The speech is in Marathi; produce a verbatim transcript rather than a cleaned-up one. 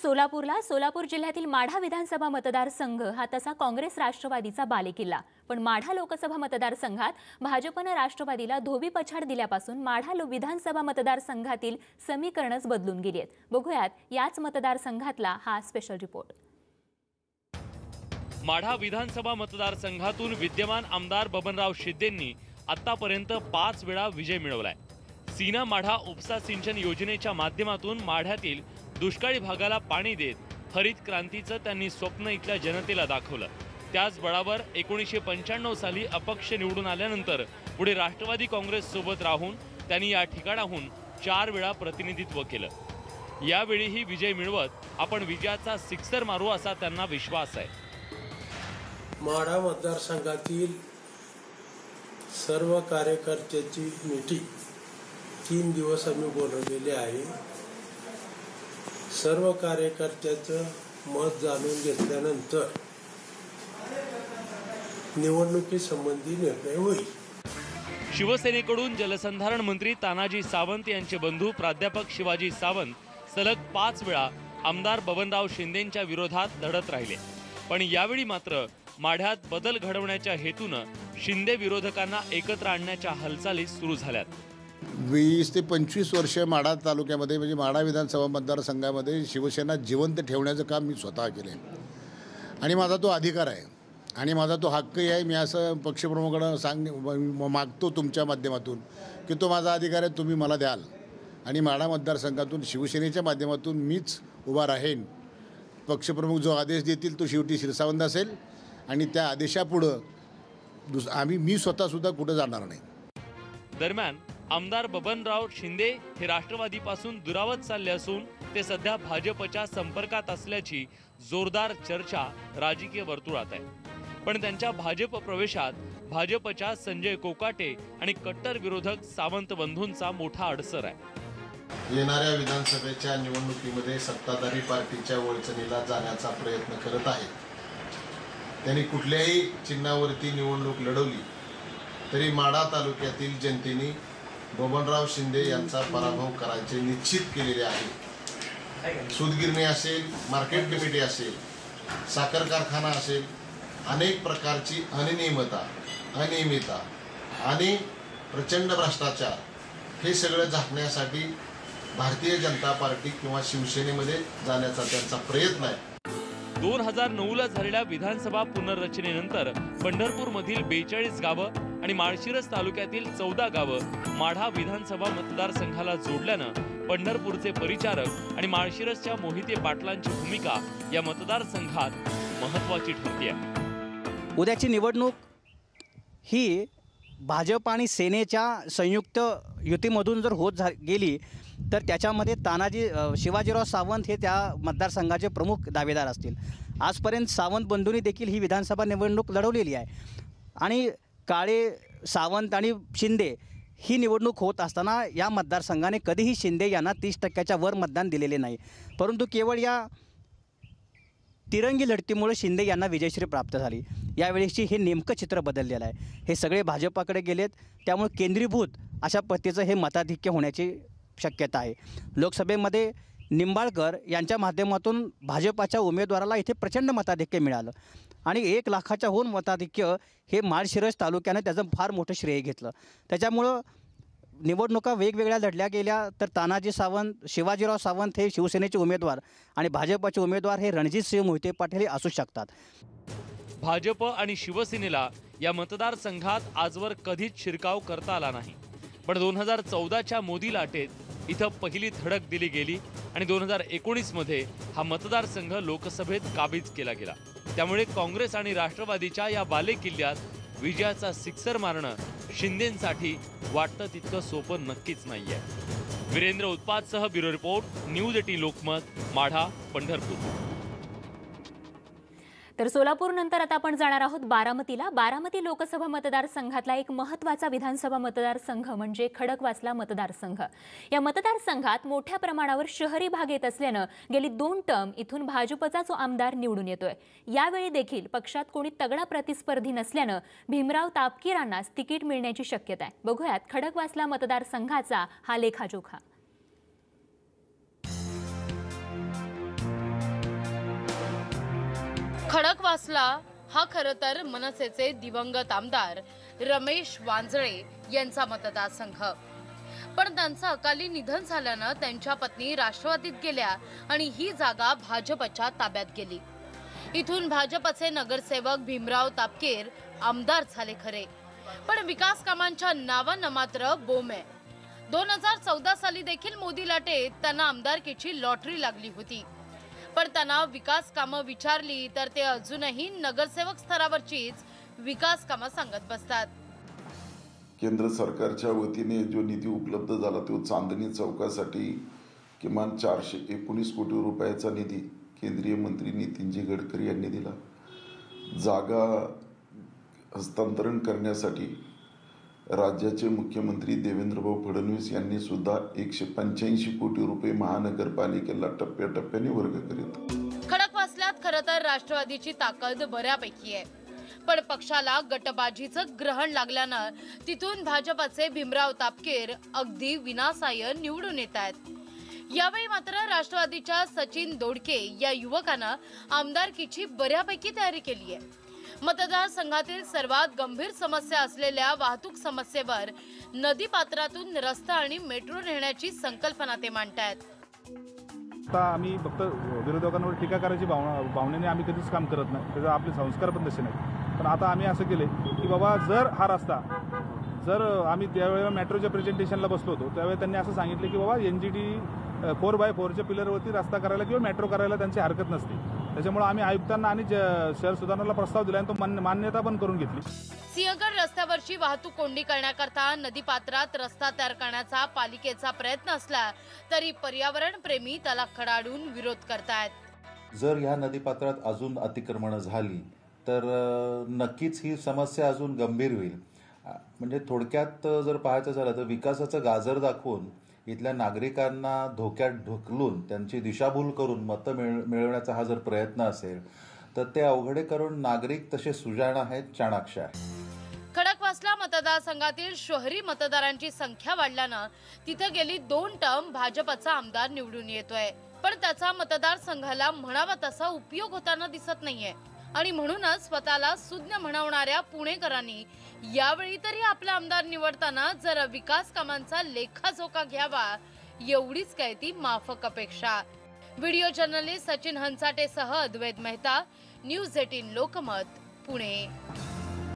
सोलापूरला सोलापूर जिल्ह्यातील माढा विधानसभा मतदारसंघ हा तसा काँग्रेस राष्ट्रवादीचा बालेकिल्ला, पण माढा लोकसभा मतदारसंघात भाजपने राष्ट्रवादीला धोबी पछाड दिल्यापासून माढा विधानसभा मतदारसंघातील समीकरणच बदलून गेली आहेत। बघूयात याच मतदारसंघातला हा स्पेशल रिपोर्ट। माढा विधानसभा मतदारसंघातून विद्यमान आमदार बबनराव शिंदेंनी आतापर्यंत पाच वेळा विजय मिळवलाय। सीना माढा उपसा सिंचन योजनेच्या माध्यमातून माढ्यातील दुष्काळी भागाला पाणी देत हरित क्रांतीचं त्यांनी स्वप्न इथल्या जनतेला दाखवलं। त्याच बळावर एकोणीसशे पंच्याण्णव साली अपक्ष निवडून आल्यानंतर पुढे राष्ट्रवादी काँग्रेस सोबत राहून त्यांनी या ठिकाणाहून चार वेळा प्रतिनिधित्व केलं। यावेळीही विजय मिळवत आपण विजयाचा सिक्सर मारू असा त्यांना विश्वास आहे। माढा मतदारसंघातील सर्व कार्यकर्त्यांची मीटिंग तीन दिवस आम्ही बोलवलेली आहे। सर्व कार्यकर्त्याचं मत जाणून घेतल्यानंतर निवडणुकीसंबंधी निर्णय होईल। शिवसेनेकडून जलसंधारण मंत्री तानाजी सावंत यांचे बंधू प्राध्यापक शिवाजी सावंत सलग पाच वेळा आमदार बबनराव शिंदेंच्या विरोधात लढत राहिले, पण यावेळी मात्र माढ्यात बदल घडवण्याच्या हेतूने शिंदे विरोधकांना एकत्र आणण्याच्या हालचाली सुरू झाल्यात। वीस ते पंचवीस वर्ष माढा तालुक्यामध्ये म्हणजे माढा विधानसभा मतदारसंघामध्ये शिवसेना जिवंत ठेवण्याचं काम मी स्वतः केले आणि माझा तो अधिकार आहे आणि माझा तो हक्कही आहे। मी असं पक्षप्रमुखांना सांग मागतो तुमच्या माध्यमातून की तो माझा अधिकार आहे, तुम्ही मला द्याल आणि माढा मतदारसंघातून शिवसेनेच्या माध्यमातून मीच उभा राहीन। पक्षप्रमुख जो आदेश देतील तो शेवटी शिरसावंत असेल आणि त्या आदेशापुढं दुस आम्ही मी स्वतःसुद्धा कुठं जाणार नाही। दरम्यान आमदार बबनराव शिंदे हे राष्ट्रवादीपासून दुरावत चालले असून ते सध्या भाजपच्या संपर्कात असल्याची जोरदार चर्चा राजकीय वर्तुळात आहे, पण त्यांच्या भाजप प्रवेशात भाजपच्या संजय कोकाटे आणि कट्टर विरोधक सावंत बंधूंचा मोठा अडसर आहे। येणाऱ्या विधानसभेच्या निवडणुकीमध्ये सत्ताधारी पार्टीच्या वळचणीला जाण्याचा प्रयत्न करत आहे। त्यांनी कुठल्याही चिन्हावरती निवडणूक लढवली तरी माढा तालुक्यातील जनतेने बबनराव शिंदे यांचा पराभव करायचे निश्चित केलेले आहे। सूतगिरणी असेल, मार्केट कमिटी असेल, साखर कारखाना असेल, अनेक प्रकारची अनियमितता अनियमितता आणि प्रचंड भ्रष्टाचार हे सगळं झाकण्यासाठी भारतीय जनता पार्टी किंवा शिवसेनेमध्ये जाण्याचा त्यांचा प्रयत्न आहे। दोन हजार नऊ ला झालेल्या विधानसभा पुनर्रचनेनंतर पंढरपूर मधील बेचाळीस गावं आणि माळशिरस तालुक्यातील चौदा गावं माढा विधानसभा मतदारसंघाला जोडल्यानं पंढरपूरचे परिचारक आणि माळशिरसच्या मोहिते पाटलांची भूमिका या मतदारसंघात महत्त्वाची ठरते। उद्याची निवडणूक ही भाजप आणि सेनेच्या संयुक्त युतीमधून जर होत गेली तर त्याच्यामध्ये तानाजी शिवाजीराव सावंत हे त्या मतदारसंघाचे प्रमुख दावेदार असतील। आजपर्यंत सावंत बंधूंनी देखील ही विधानसभा निवडणूक लढवलेली आहे आणि काळे, सावंत आणि शिंदे ही निवडणूक होत असताना या मतदारसंघाने कधीही शिंदे यांना तीस टक्क्याच्या वर मतदान दिलेले नाही, परंतु केवळ या तिरंगी लढतीमुळे शिंदे यांना विजयश्री प्राप्त झाली। यावेळेसची हे नेमकं चित्र बदललेलं आहे। हे सगळे भाजपाकडे गेलेत, त्यामुळे केंद्रीभूत अशा पद्धतीचं हे मताधिक्य होण्याची शक्यता आहे। लोकसभेमध्ये निंबाळकर यांच्या माध्यमातून भाजपाच्या उमेदवाराला इथे प्रचंड मताधिक्य मिळालं आणि एक लाखाच्या होऊन मताधिक्य हे माळशिरस तालुक्यानं त्याचं फार मोठं श्रेय घेतलं। त्याच्यामुळं निवडणुका वेगवेगळ्या लढल्या गेल्या तर तानाजी सावंत, शिवाजीराव सावंत हे शिवसेनेचे उमेदवार आणि भाजपचे उमेदवार हे रणजितसिंह मोहिते पाटील हे असू शकतात। भाजप आणि शिवसेनेला या मतदारसंघात आजवर कधीच शिरकाव करता आला नाही, पण दोन हजार चौदाच्या मोदी लाटेत इथं पहिली धडक दिली गेली आणि दोन हजार एकोणीस मध्ये हा मतदारसंघ लोकसभेत काबीज केला गेला। त्यामुळे काँग्रेस आणि राष्ट्रवादीच्या या बालेकिल्ल्यात विजयाचा सिक्सर मारणं शिंदेंसाठी वाटतं तितकं सोपं नक्कीच नाहीये। वीरेंद्र उत्पातसह bureau report, news eighteen Lokmat, Madha, Pandharpur. तर सोलापूर नंतर आता आपण जाणार आहोत बारामतीला। बारामती लोकसभा मतदारसंघातला एक महत्त्वाचा विधानसभा मतदारसंघ म्हणजे खडकवासला मतदारसंघ। या मतदारसंघात मोठ्या प्रमाणावर शहरी भाग येत असल्यानं गेली दोन टर्म इथून भाजपचा जो आमदार निवडून येतोय, यावेळी देखील पक्षात कोणी तगडा प्रतिस्पर्धी नसल्यानं भीमराव तापकीरांनाच तिकीट मिळण्याची शक्यता आहे। बघूयात खडकवासला मतदारसंघाचा हा लेखाजोखा। खडकवासला हा खरं तर मनसेचे दिवंगत आमदार रमेश वांजळे यांचा मतदारसंघ, पण त्यांचं अकाली निधन झाल्यानं त्यांच्या पत्नी राष्ट्रवादीत गेल्या आणि ही जागा भाजपच्या ताब्यात गेली. इथून भाजपचे नगरसेवक भीमराव तापकीर आमदार झाले खरे, पण विकास कामांच्या नावानं मात्र बोम आहे. दोन हजार चौदा साली देखील मोदी लाटेत त्यांना आमदारकीची लॉटरी लागली होती, पण त्यांना विकास कामं विचारली तर ते अजूनही नगरसेवक स्तरावरचीच विकास कामं सांगत बसतात. केंद्र सरकारच्या वतीने जो निधी उपलब्ध झाला तो चांदणी चौकासाठी किमान चारशे एकोणीस कोटी रुपयाचा निधी केंद्रीय मंत्री नितीनजी गडकरी यांनी दिला. जागा हस्तांतरण करण्यासाठी राज्याचे मुख्यमंत्री देवेंद्रभाऊ फडणवीस यांनी सुद्धा एकशे पंच्याऐंशी कोटी रुपये महानगरपालिकेला टप्प्याटप्प्याने वर्ग करीत. खडकवासल्यात खरं तर राष्ट्रवादीची ताकद बऱ्यापैकी आहे, पण पक्षाला गटबाजीचं ग्रहण लागल्यानं तिथून भाजपचे भीमराव तापकीर अगदी विनासाय निवडून येत आहेत. यावेळी मात्र राष्ट्रवादीच्या सचिन दोडके या युवकानं आमदारकीची बऱ्यापैकी तयारी केली आहे. मतदारसंघातील सर्वात गंभीर समस्या असलेल्या वाहतूक समस्येवर नदीपात्रातून रस्ता आणि मेट्रो नेण्याची संकल्पना ते मांडतायत. आता आम्ही फक्त विरोधकांवर टीका करायची भावना भावनेने आम्ही कधीच काम करत नाही, त्याचा आपले संस्कार पण तसे नाही. पण आता आम्ही असं केले की बाबा जर हा रस्ता जर आम्ही त्यावेळेला मेट्रोच्या प्रेझेंटेशनला बसलो होतो त्यावेळी त्यांनी असं सांगितले की बाबा N G T four by फोरच्या पिलरवरती रस्ता करायला किंवा मेट्रो करायला त्यांची हरकत नसते. त्याच्यामुळे आम्ही आयुक्तांना आणि शहर सुधारणाला प्रस्ताव दिला आणि तो मान्यता पण करून घेतली. सिंहगड रस्त्यावरची वाहतूक कोंडी करण्याकरता नदीपात्रात रस्ता तयार करण्याचा पालिकेचा प्रयत्न असला तरी पर्यावरण प्रेमी त्याला खडाडून विरोध करतायत. जर ह्या नदीपात्रात अजून अतिक्रमण झाली तर नक्कीच ही समस्या अजून गंभीर होईल. म्हणजे थोडक्यात जर पाहायचं झालं तर विकासाचं गाजर दाखवून इथल्या नागरिकांना धोक्यात ढकलून त्यांची दिशाभूल करून मतं मिळ मिळवण्याचा हा जर प्रयत्न असेल तर ते अवघडे करून नागरिक तसे सुजाण आहेत, चाणाक्ष आहेत. खडकवासला मतदारसंघातील शहरी मतदारांची संख्या वाढल्यानं तिथं गेली दोन टर्म भाजपचा आमदार निवडून येतोय, पण त्याचा मतदारसंघाला म्हणावा तसा उपयोग होताना दिसत नाहीये. आणि म्हणूनच स्वतःला सुज्ञ म्हणवणाऱ्या पुणेकरांनी यावेळी तरी आपला आमदार निवडताना जरा विकास कामांचा लेखाजोखा घ्यावा, एवढीच काय ती माफक अपेक्षा. व्हिडिओ जर्नलिस्ट सचिन हंसाटेसह अद्वैत मेहता, न्यूज एटीन लोकमत, पुणे.